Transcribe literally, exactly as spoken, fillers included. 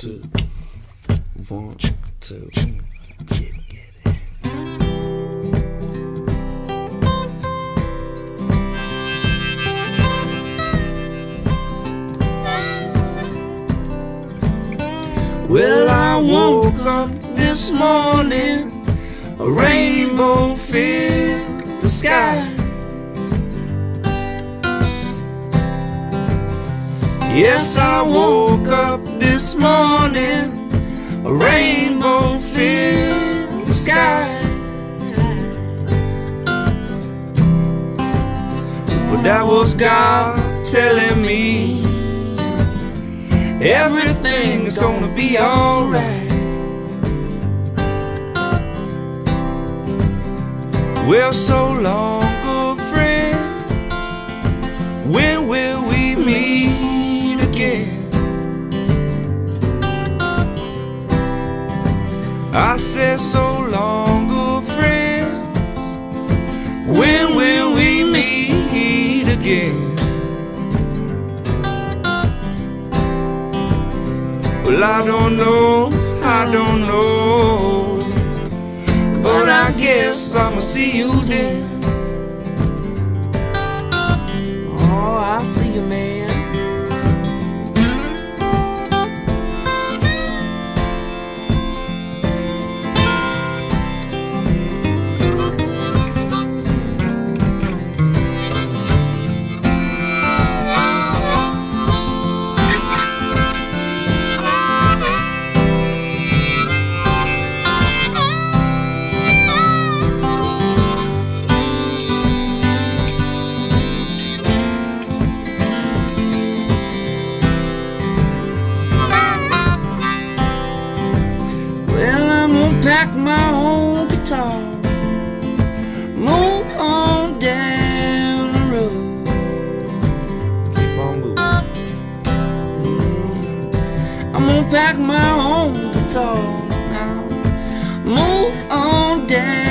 two, one, two, get, get it. Well, I woke up this morning, a rainbow filled the sky. Yes, I woke up this morning, a rainbow filled the sky. But that was God telling me everything is gonna be alright. Well, so long, good friend, when will we meet again? I said, so long, good friend, when will we meet again? Well, I don't know, I don't know, but I guess I'ma see you then. Oh, I'll see you, man. Pack my own guitar, move on down the road. Keep on moving. Mm. I'm gonna pack my own guitar now, move on down